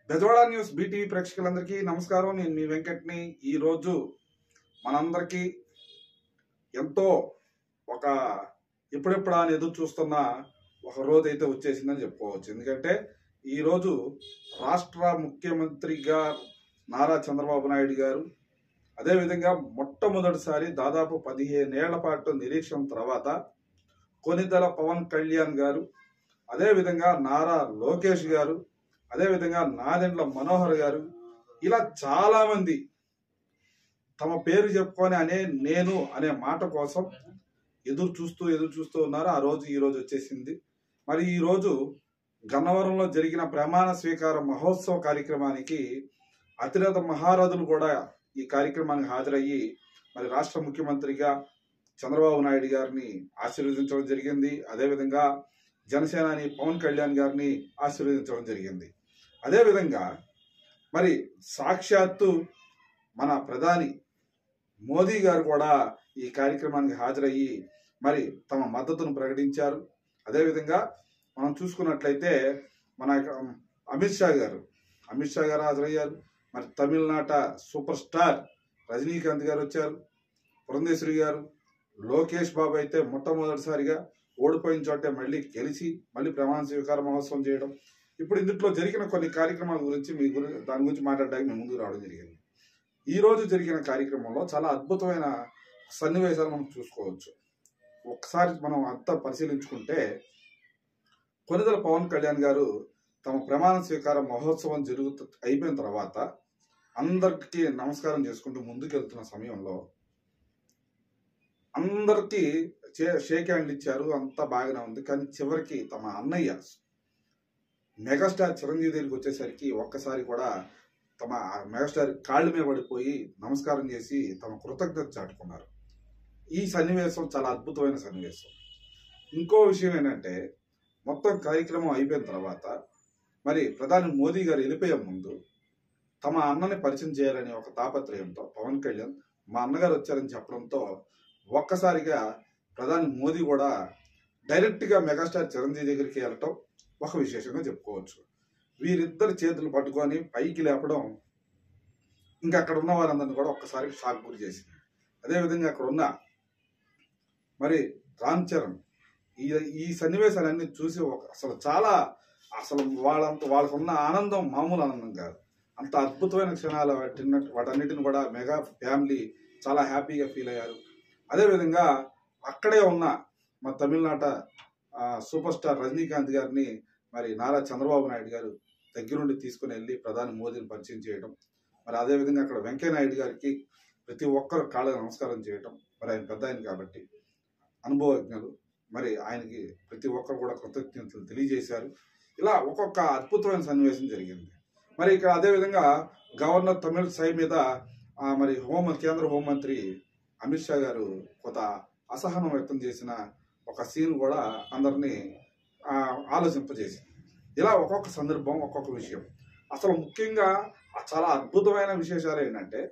Bezawada news BTV ప్రేక్షకులందరికీ నమస్కారం. నేను మీ వెంకట్ని. ఈరోజు మనందరికీ ఎంతో ఒక ఎప్పుడెప్పుడా అని ఎదురు చూస్తున్న ఒక రోజు అయితే వచ్చేసిందని చెప్పుకోవచ్చు. ఎందుకంటే ఈరోజు రాష్ట్ర ముఖ్యమంత్రిగా నారా చంద్రబాబు నాయుడు గారు, అదేవిధంగా మొట్టమొదటిసారి దాదాపు 15 ఏళ్ల పాటు నిరీక్షణ తర్వాత కొనిదెల పవన్ కళ్యాణ్ గారు, అదేవిధంగా నారా లోకేష్ గారు, అదేవిధంగా నాదెండ్ల మనోహర్ గారు, ఇలా చాలా మంది తమ పేరు చెప్పుకొని నేను అనే మాట కోసం ఎదురు చూస్తూ ఉన్నారు. ఆ రోజు ఈ రోజు వచ్చేసింది. మరి ఈ రోజు గన్నవరంలో జరిగిన ప్రమాణ స్వీకార మహోత్సవ కార్యక్రమానికి అతిరథ మహారథులు కూడా ఈ కార్యక్రమానికి హాజరయ్యి మరి రాష్ట్ర ముఖ్యమంత్రిగా చంద్రబాబు నాయుడు గారిని ఆశీర్వదించడం జరిగింది. అదేవిధంగా జనసేనాని పవన్ కళ్యాణ్ గారిని ఆశీర్వదించడం జరిగింది. అదేవిధంగా మరి సాక్షాత్తు మన ప్రధాని మోదీ గారు కూడా ఈ కార్యక్రమానికి హాజరయ్యి మరి తమ మద్దతును ప్రకటించారు. అదేవిధంగా మనం చూసుకున్నట్లయితే మన అమిత్ షా గారు హాజరయ్యారు. మరి తమిళనాట సూపర్ స్టార్ రజనీకాంత్ గారు వచ్చారు. పురంధేశ్వరి గారు, లోకేష్ బాబు అయితే మొట్టమొదటిసారిగా ఓడిపోయిన చోటే మళ్ళీ గెలిచి మళ్ళీ ప్రమాణ స్వీకార మహోత్సవం చేయడం. ఇప్పుడు ఇందులో జరిగిన కొన్ని కార్యక్రమాల గురించి దాని గురించి మాట్లాడడానికి మేము ముందుకు రావడం జరిగింది. ఈ రోజు జరిగిన కార్యక్రమంలో చాలా అద్భుతమైన సన్నివేశాలు మనం చూసుకోవచ్చు. ఒకసారి మనం అంతా పరిశీలించుకుంటే కొనిదెల పవన్ కళ్యాణ్ గారు తమ ప్రమాణ స్వీకార మహోత్సవం అయిపోయిన తర్వాత అందరికీ నమస్కారం చేసుకుంటూ ముందుకెళ్తున్న సమయంలో అందరికీ షేక్ హ్యాండ్ ఇచ్చారు. అంతా బాగానే ఉంది. కానీ చివరికి తమ అన్నయ్య మెగాస్టార్ చిరంజీవి దగ్గరికి వచ్చేసరికి ఒక్కసారి కూడా తమ మెగాస్టార్ కాళ్ళ మీద పడిపోయి నమస్కారం చేసి తమ కృతజ్ఞత చాటుకున్నారు. ఈ సన్నివేశం చాలా అద్భుతమైన సన్నివేశం. ఇంకో విషయం ఏంటంటే మొత్తం కార్యక్రమం అయిపోయిన తర్వాత మరి ప్రధాని మోదీ గారు వెళ్ళిపోయే ముందు తమ అన్నని పరిచయం చేయాలని ఒక తాపత్రయంతో పవన్ కళ్యాణ్ మా అన్నగారు వచ్చారని చెప్పడంతో ఒక్కసారిగా ప్రధాని మోదీ కూడా డైరెక్ట్గా మెగాస్టార్ చిరంజీవి దగ్గరికి వెళ్ళటం ఒక విశేషంగా చెప్పుకోవచ్చు. వీరిద్దరు చేతులు పట్టుకొని పైకి లేపడం ఇంకా అక్కడ ఉన్న వారందరినీ కూడా ఒక్కసారి షాక్ గురి చేసింది. అదేవిధంగా అక్కడ ఉన్న మరి రామ్ చరణ్ ఈ సన్నివేశాలన్నీ చూసి అసలు వాళ్ళకున్న ఆనందం మామూలు ఆనందం కాదు. అంత అద్భుతమైన క్షణాలు వాటన్నిటిని కూడా మెగా ఫ్యామిలీ చాలా హ్యాపీగా ఫీల్ అయ్యారు. అదేవిధంగా అక్కడే ఉన్న మా తమిళనాట సూపర్ స్టార్ రజనీకాంత్ గారిని మరి నారా చంద్రబాబు నాయుడు గారు దగ్గరుండి తీసుకుని వెళ్ళి ప్రధాని మోదీని పరిచయం చేయడం. మరి అదేవిధంగా అక్కడ వెంకయ్య నాయుడు గారికి ప్రతి ఒక్కరు కాళ్ళ నమస్కారం చేయడం. మరి ఆయన పెద్ద ఆయన కాబట్టి అనుభవజ్ఞులు, మరి ఆయనకి ప్రతి ఒక్కరు కూడా కృతజ్ఞతలు తెలియజేశారు. ఇలా ఒక్కొక్క అద్భుతమైన సన్నివేశం జరిగింది. మరి ఇక్కడ అదేవిధంగా గవర్నర్ తమిళసై మీద మరి కేంద్ర హోంమంత్రి అమిత్ షా గారు కొంత అసహనం వ్యక్తం చేసిన ఒక సీన్ కూడా అందరినీ ఆలోచింపజేసింది. ఇలా ఒక్కొక్క సందర్భం ఒక్కొక్క విషయం. అసలు ముఖ్యంగా చాలా అద్భుతమైన విశేషాలు ఏంటంటే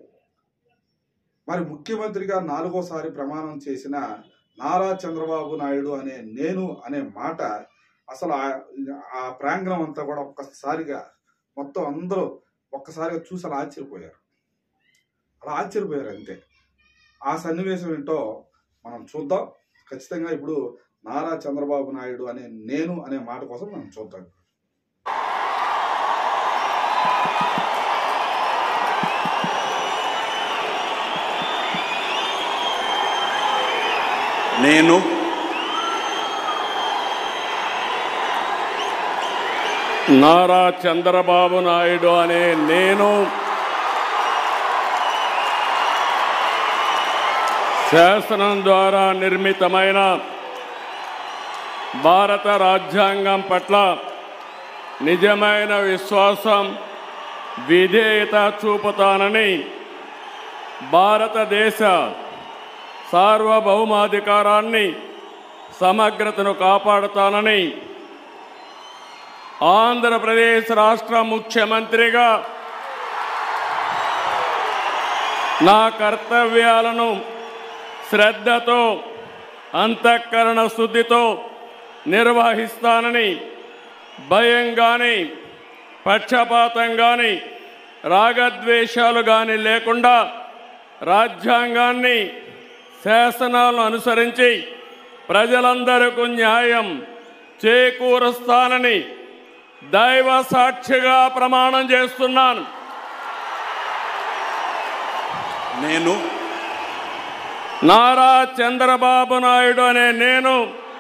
మరి ముఖ్యమంత్రిగా 4వ ప్రమాణం చేసిన నారా చంద్రబాబు నాయుడు అనే మాట అసలు ఆ ప్రాంగణం అంతా కూడా ఒక్కసారిగా మొత్తం అందరూ ఒక్కసారిగా చూసి అలా ఆశ్చర్యపోయారు అంతే. ఆ సన్నివేశం ఏంటో మనం చూద్దాం. ఖచ్చితంగా ఇప్పుడు నారా చంద్రబాబు నాయుడు అనే మాట కోసం మనం చూద్దాం. నేను నారా చంద్రబాబు నాయుడు శాసనం ద్వారా నిర్మితమైన భారత రాజ్యాంగం పట్ల నిజమైన విశ్వాసం, విధేయత చూపుతానని, భారతదేశ సార్వభౌమాధికారాన్ని, సమగ్రతను కాపాడుతానని, ఆంధ్రప్రదేశ్ రాష్ట్ర ముఖ్యమంత్రిగా నా కర్తవ్యాలను శ్రద్ధతో, అంతఃకరణ శుద్ధితో నిర్వహిస్తానని భయం గాని పక్షపాతం కానీ రాగద్వేషాలు కానీ లేకుండా రాజ్యాంగాన్ని శాసనాలను అనుసరించి ప్రజలందరికీ న్యాయం చేకూరుస్తానని దైవ సాక్షిగా ప్రమాణం చేస్తున్నాను. నేను నారా చంద్రబాబు నాయుడు అనే నేను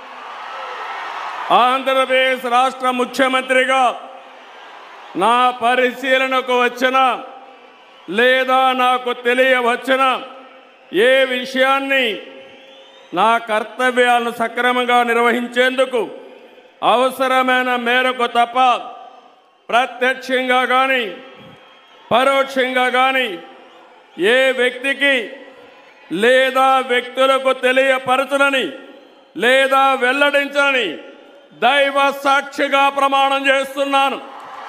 ఆంధ్రప్రదేశ్ రాష్ట్ర ముఖ్యమంత్రిగా నా పరిశీలనకు వచ్చిన లేదా నాకు తెలియవచ్చిన ఏ విషయాన్ని నా కర్తవ్యాలను సక్రమంగా నిర్వహించేందుకు అవసరమైన మేరకు తప్ప ప్రత్యక్షంగా కానీ పరోక్షంగా కానీ ఏ వ్యక్తికి లేదా వ్యక్తులకు తెలియపరచనని లేదా వెల్లడించని దైవ సాక్షిగా ప్రమాణం చేస్తున్నాను.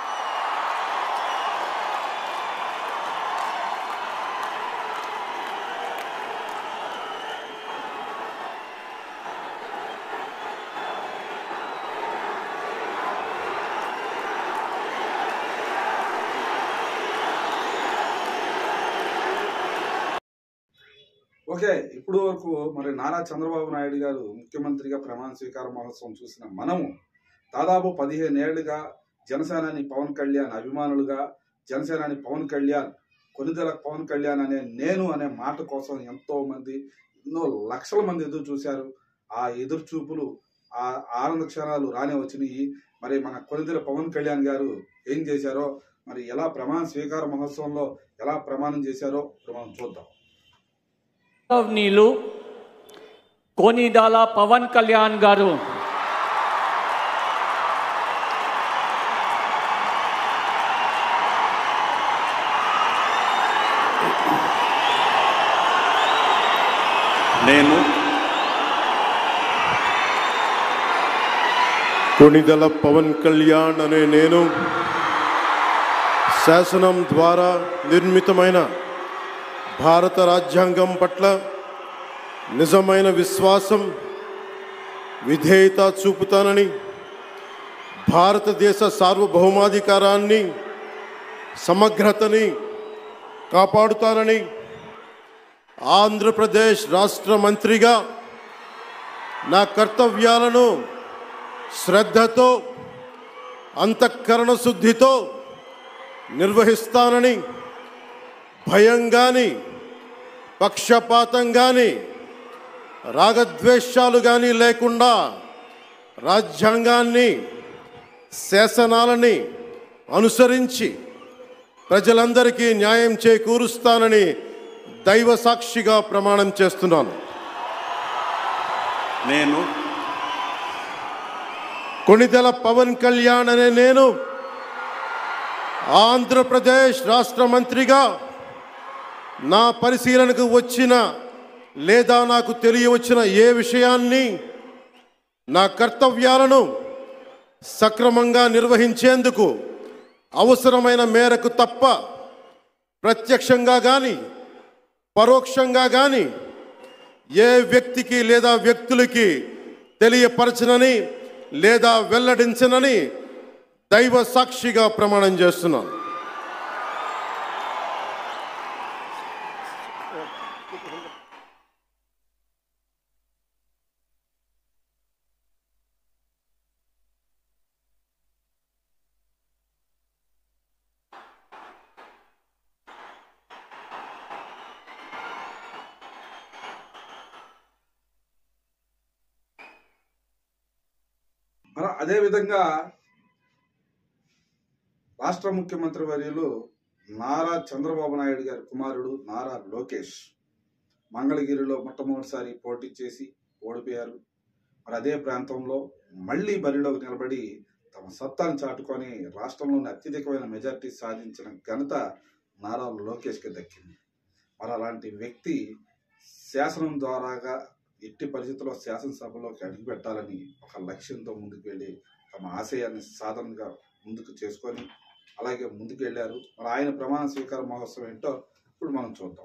ఓకే, ఇప్పుడు వరకు మరి నారా చంద్రబాబు నాయుడు గారు ముఖ్యమంత్రిగా ప్రమాణ స్వీకార మహోత్సవం చూసిన మనము దాదాపు 15 ఏళ్లుగా జనసేనాని పవన్ కళ్యాణ్ అభిమానులుగా జనసేనాని పవన్ కళ్యాణ్ కొనిదెల పవన్ కళ్యాణ్ అనే నేను అనే మాట కోసం ఎంతో మంది ఎన్నో లక్షల మంది ఎదురు చూశారు. ఆ ఎదురు చూపులు ఆ ఆనంద క్షణాలు రానే వచ్చినాయి. మరి మన కొనిదెల పవన్ కళ్యాణ్ గారు ఏం చేశారో, మరి ఎలా ప్రమాణ స్వీకార మహోత్సవంలో ఎలా ప్రమాణం చేశారో మనం చూద్దాం. నీళ్ళు కొనిదెల పవన్ కళ్యాణ్ గారు నేను కొనిదెల పవన్ కళ్యాణ్ అనే నేను శాసనం ద్వారా నిర్మితమైన భారత రాజ్యాంగం పట్ల నిజమైన విశ్వాసం విధేయత చూపుతానని, భారతదేశ సార్వభౌమాధికారాన్ని సమగ్రతని కాపాడుతానని, ఆంధ్రప్రదేశ్ రాష్ట్ర మంత్రిగా నా కర్తవ్యాలను శ్రద్ధతో అంతఃకరణ శుద్ధితో నిర్వహిస్తానని, భయం కానీ పక్షపాతం కానీ రాగద్వేషాలు కానీ లేకుండా రాజ్యాంగాన్ని శాసనాలని అనుసరించి ప్రజలందరికీ న్యాయం చేకూరుస్తానని దైవ సాక్షిగా ప్రమాణం చేస్తున్నాను. నేను కొనిదెల పవన్ కళ్యాణ్ అనే నేను ఆంధ్రప్రదేశ్ రాష్ట్ర మంత్రిగా నా పరిశీలనకు వచ్చిన లేదా నాకు తెలియవచ్చిన ఏ విషయాన్ని నా కర్తవ్యాలను సక్రమంగా నిర్వహించేందుకు అవసరమైన మేరకు తప్ప ప్రత్యక్షంగా కానీ పరోక్షంగా కానీ ఏ వ్యక్తికి లేదా వ్యక్తులకి తెలియపరచనని లేదా వెల్లడించనని దైవ సాక్షిగా ప్రమాణం చేస్తున్నాను. అదేవిధంగా రాష్ట్ర ముఖ్యమంత్రి వర్యులు నారా చంద్రబాబు నాయుడు గారి కుమారుడు నారా లోకేష్ మంగళగిరిలో మొట్టమొదటిసారి పోటీ చేసి ఓడిపోయారు. మరి అదే ప్రాంతంలో మళ్ళీ బరిలోకి నిలబడి తమ సత్తాను చాటుకొని రాష్ట్రంలోని అత్యధికమైన మెజార్టీ సాధించిన ఘనత నారా లోకేష్కి దక్కింది. మరి అలాంటి వ్యక్తి శాసనం ద్వారాగా ఎట్టి పరిస్థితుల్లో శాసనసభలోకి అడుగుపెట్టాలని ఒక లక్ష్యంతో ముందుకు వెళ్ళి తమ ఆశయాన్ని సాధనగా ముందుకు చేసుకొని అలాగే ముందుకు వెళ్ళారు. మరి ఆయన ప్రమాణ స్వీకార మహోత్సవం ఏంటో ఇప్పుడు మనం చూద్దాం.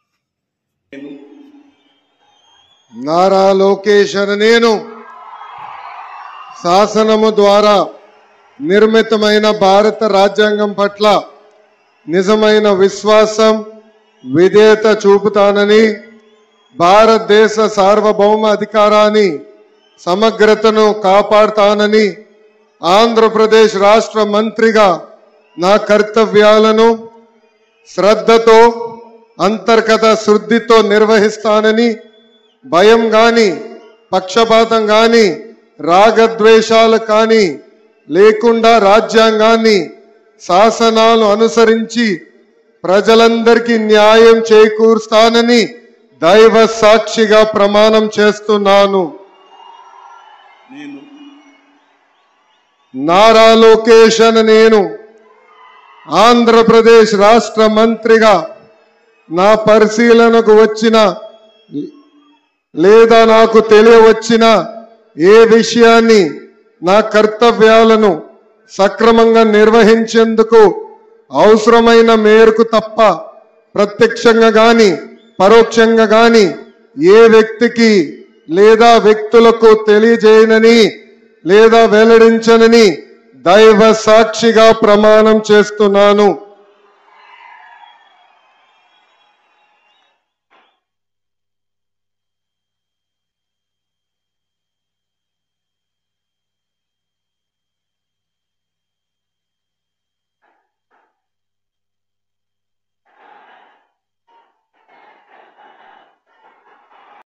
నారా లోకేష్ అనే నేను శాసనము ద్వారా నిర్మితమైన భారత రాజ్యాంగం పట్ల నిజమైన విశ్వాసం విధేయత చూపుతానని, భారతదేశ సార్వభౌమ అధికారాన్ని సమగ్రతను కాపాడుతానని, ఆంధ్రప్రదేశ్ రాష్ట్ర మంత్రిగా నా కర్తవ్యాలను శ్రద్ధతో అంతర్గత శుద్ధితో నిర్వహిస్తానని, భయం గాని పక్షపాతం గాని రాగద్వేషాలు కానీ లేకుండా రాజ్యాంగాన్ని శాసనాలు అనుసరించి ప్రజలందరికీ న్యాయం చేకూరుస్తానని దైవ సాక్షిగా ప్రమాణం చేస్తున్నాను. నారా లోకేష్ అని నేను ఆంధ్రప్రదేశ్ రాష్ట్ర మంత్రిగా నా పరిశీలనకు వచ్చిన లేదా నాకు తెలియవచ్చిన ఏ విషయాన్ని నా కర్తవ్యాలను సక్రమంగా నిర్వహించేందుకు అవసరమైన మేరకు తప్ప ప్రత్యక్షంగా గాని పరోక్షంగా గాని ఏ వ్యక్తికి లేదా వ్యక్తులకు తెలియజేయనని లేదా వెల్లడించనని దైవ సాక్షిగా ప్రమాణం చేస్తున్నాను.